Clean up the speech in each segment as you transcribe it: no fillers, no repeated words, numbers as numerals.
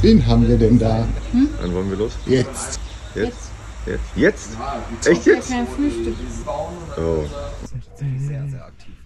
Wen haben wir denn da? Dann wollen wir los. Jetzt. Jetzt? Jetzt? Echt jetzt? Kein Frühstück. Oh. Sehr, sehr aktiv.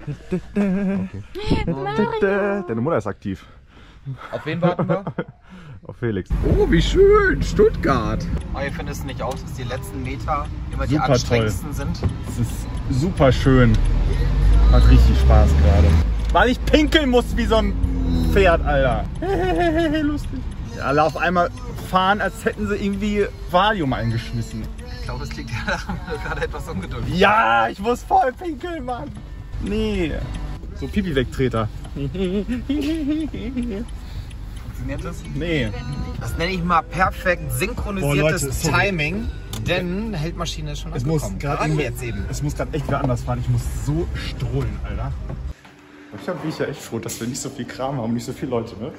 Deine Mutter ist aktiv. Auf wen warten wir? Auf Felix. Oh, wie schön! Stuttgart! Ihr findet es nicht auch, dass die letzten Meter immer die Super anstrengendsten sind? Es ist super schön. Hat richtig Spaß gerade. Weil ich pinkeln muss wie so ein Pferd, Alter. Lustig. Ja, alle auf einmal fahren, als hätten sie irgendwie Valium eingeschmissen. Ich glaube, es liegt ja daran, dass du gerade etwas ungeduldig bist. Ja, ich muss voll pinkeln, Mann. Nee. So Pipi-Wegtreter. Funktioniert das? Nee. Das nenne ich mal perfekt synchronisiertes Leute, sorry. Timing, denn Heldmaschine ist schon Es muss angekommen. gerade jetzt eben. Es muss gerade echt wieder anders fahren. Ich muss so strohlen, Alter. Ich bin ja echt froh, dass wir nicht so viel Kram haben, nicht so viele Leute, ne?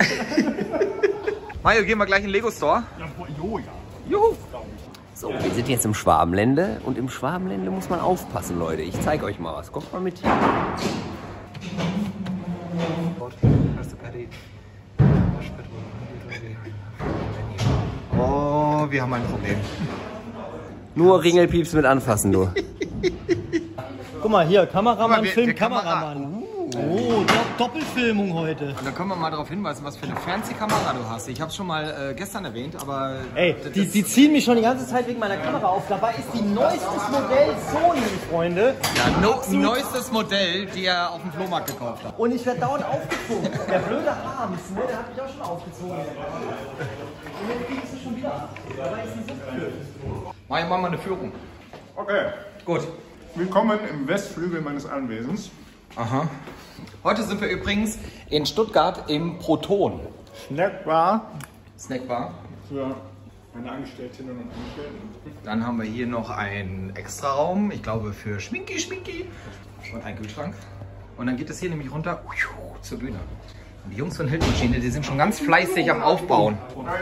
Mario, gehen wir gleich in den Lego Store? Ja, ja. Juhu! So, wir sind jetzt im Schwabenlände und im Schwabenlände muss man aufpassen, Leute. Ich zeige euch mal was. Kommt mal mit hier. Oh, wir haben ein Problem. Nur Ringelpieps mit anfassen, du. Guck mal hier, Kameramann, wir Film, Kamera- Kameramann. Oh, Doppelfilmung heute. Und dann können wir mal darauf hinweisen, was für eine Fernsehkamera du hast. Ich habe es schon mal gestern erwähnt, aber... Ey, die ziehen mich schon die ganze Zeit wegen meiner Kamera auf. Dabei ist die neuestes Modell Sony, Freunde. Ja, neuestes Modell, die er auf dem Flohmarkt gekauft hat. Und ich werde dauernd aufgezogen. Der blöde Harms, ne, der hat mich auch schon aufgezogen. Und jetzt kriegst du schon wieder ab. Dabei ist die so blöd. Mario, mach mal eine Führung. Okay. Gut. Willkommen im Westflügel meines Anwesens. Aha. Heute sind wir übrigens in Stuttgart im Proton. Snackbar Snackbar. für meine Angestellten und Angestellten. Dann haben wir hier noch einen Extraraum, ich glaube für Schminki und einen Kühlschrank. Und dann geht es hier nämlich runter zur Bühne. Und die Jungs von Heldmaschine, die sind schon ganz fleißig am Aufbauen.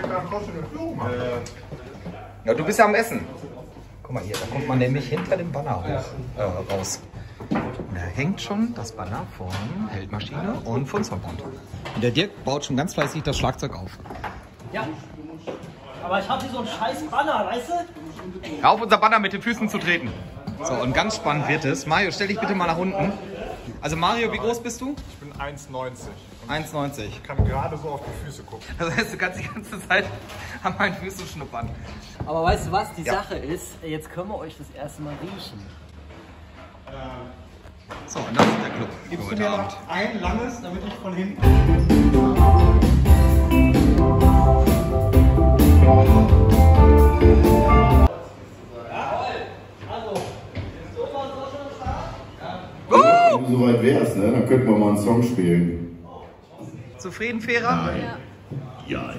Ja, du bist ja am Essen. Guck mal hier, da kommt man nämlich hinter dem Banner hoch, raus. Und da hängt schon das Banner von Heldmaschine und von Soundbound. Und der Dirk baut schon ganz fleißig das Schlagzeug auf. Ja. Aber ich habe hier so einen scheiß Banner, weißt du? Hör auf, unser Banner mit den Füßen zu treten. So, und ganz spannend wird es. Mario, stell dich bitte mal nach unten. Also Mario, wie groß bist du? Ich bin 1,90. 1,90. Ich kann gerade so auf die Füße gucken. Das heißt, du kannst die ganze Zeit an meinen Füßen schnuppern. Aber weißt du was, die Ja. Sache ist, jetzt können wir euch das erste Mal riechen. So, und das ist der Club für Gibst du heute mir Abend. noch ein langes, damit ich von hinten... Wenn du soweit wärst, ne, dann könnten wir mal einen Song spielen. Zufrieden, Fairer? Ja.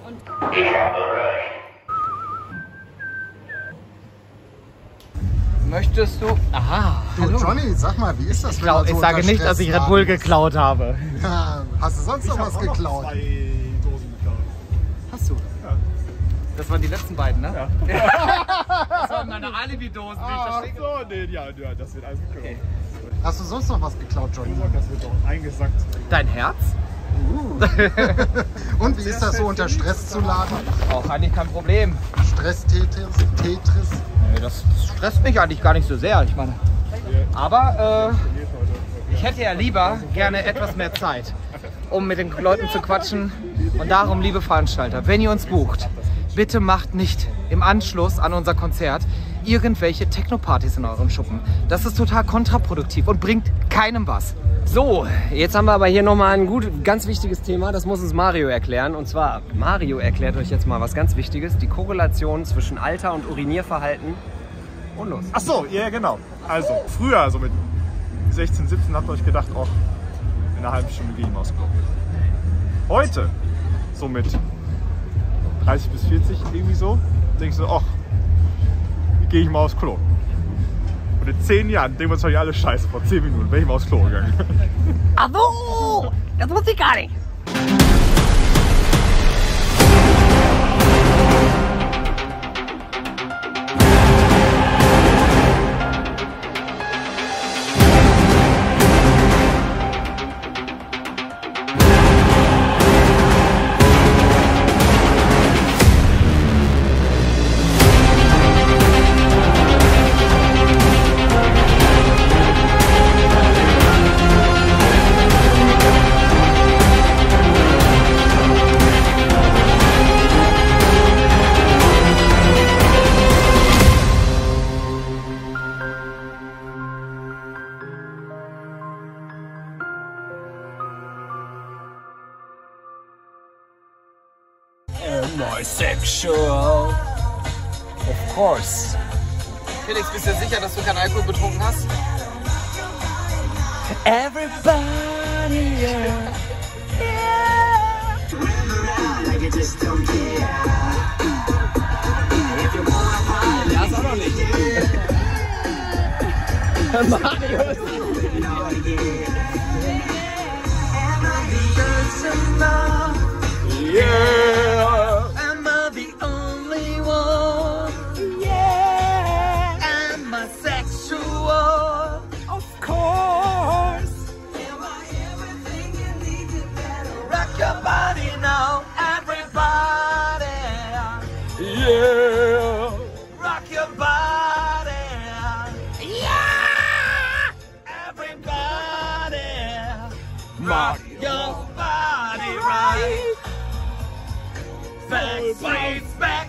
Möchtest du... Aha, hallo. Johnny, sag mal, wie ist das, wenn man so Ich sage unter nicht, Stress dass ich Red warten Bull muss? geklaut habe. Ja, hast du sonst noch was geklaut? 2 Dosen geklaut. Hast du? Ja. Das waren die letzten beiden, ne? Ja. Das waren meine Alibi-Dosen, die ich da stehen. so, nee, ja, das wird alles geklaut. Okay. Hast du sonst noch was geklaut, Johnny? Das wird doch eingesackt. Dein Herz? Und wie ist das so unter Stress zu laden? Auch eigentlich kein Problem. Stress-Tetris? Nee, das stresst mich eigentlich gar nicht so sehr. Ich meine. Aber ich hätte ja lieber gerne etwas mehr Zeit, um mit den Leuten zu quatschen. Und darum, liebe Veranstalter, wenn ihr uns bucht, bitte macht nicht im Anschluss an unser Konzert irgendwelche Techno-Partys in euren Schuppen. Das ist total kontraproduktiv und bringt keinem was. So, jetzt haben wir aber hier nochmal ein ganz wichtiges Thema. Das muss uns Mario erklären. Und zwar, Mario erklärt euch jetzt mal was ganz Wichtiges. Die Korrelation zwischen Alter und Urinierverhalten. Und los. Ach so, ja genau. Also, früher, so mit 16, 17, habt ihr euch gedacht, oh, in einer halben Stunde gehe ich mal aufs Klo. Heute, so mit 30 bis 40 irgendwie so, denkst du, ach, gehe ich mal aufs Klo. Und in 10 Jahren denken wir uns alle scheiße, vor 10 Minuten bin ich mal aufs Klo gegangen. Ach so, das wusste ich gar nicht. Bisexual. Of course. Felix, bist du sicher, dass du keinen Alkohol betrunken hast? Everybody, yeah. Ja, ist auch noch nicht. Marius. Yeah. Am I the only one? Yeah. Am I sexual? Of course. Am I everything you need to better rock your body now, everybody? Yeah. Rock your body. Yeah. Everybody. Rock your body right. Back, back, back.